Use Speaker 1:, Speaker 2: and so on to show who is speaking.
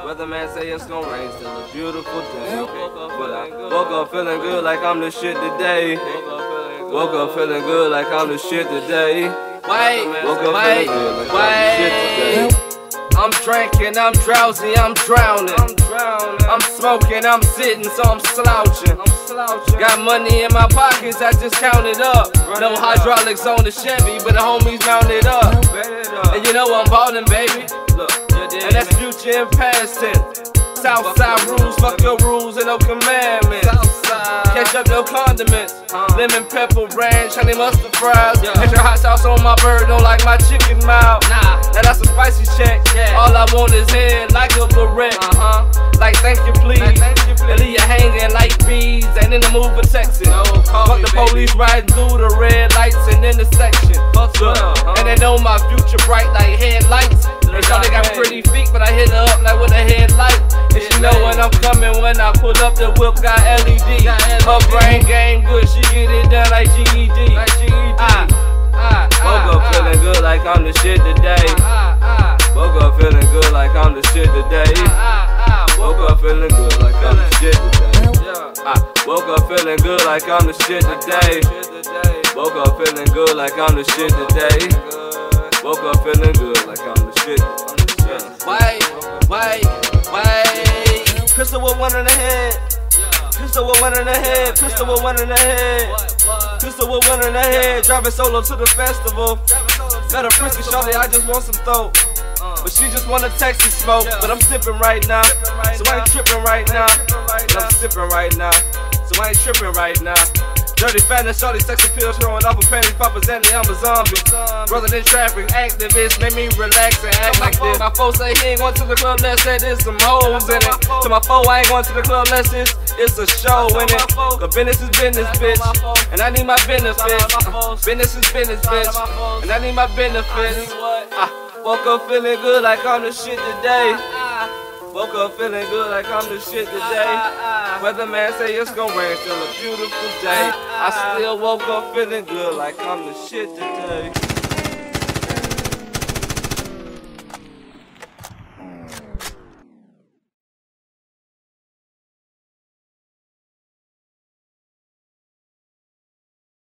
Speaker 1: Weatherman say it's gonna rain, still a beautiful day. Woke up feeling good like I'm the shit today. Woke up feeling good like I'm the shit today. Wait. I'm drinking, I'm drowsy, I'm drowning. I'm smoking, I'm sitting, so I'm slouching. Got money in my pockets, I just counted up. No hydraulics on the Chevy, but the homies mounted up. And you know I'm ballin', baby. And that's future and past tense. Southside rules, fuck your rules and no commandments. Catch up, no condiments. Lemon pepper ranch, honey mustard fries. Extra hot sauce on my bird, don't like my chicken mouth. Now that's a spicy check. All I want is head like a barrette. Like thank you please. And leave you hanging like bees. Ain't in the mood for Texas. Fuck the police riding through the red lights and intersection. And they know my future bright like headlights. They thought they got pretty feet, but I hit her up like with a headlight. And she know when I'm coming when I pull up, the whip got LED. Her brain game good, she get it done like GED. Woke up feeling good like I'm the shit today. Woke up feeling good like I'm the shit today. Woke up feeling good like I'm the shit today. Woke up feeling good like I'm the shit today. Woke up feeling good like I'm the shit today. Woke up feeling good like I'm the shit. Wait. Pistol with one in the head. Pistol with one in the head. Pistol with one in the head. Pistol with one in the head. Driving solo to the festival. Got a prissy shorty, I just want some throat. But she just wanna Texas smoke. But I'm sipping right now, so I ain't tripping right now. But I'm sipping right now, so I ain't tripping right now. Dirty fatness, shorty, sex appeal, throwing off a panties, poppers, and I'm a zombie. Brother than traffic, activists, make me relax and act like this. My folks say he ain't going to the club, let's say there's some hoes in it. To my foe, I ain't going to the club, let's it's a show in it. Cause business is business, bitch, and I need my benefits. Business is business, bitch, and I need my benefits. Woke up feeling good like I'm the shit today. Woke up feeling good like I'm the shit today. Weatherman say it's gon' rain, still a beautiful day. I still woke up feeling good like I'm the shit today.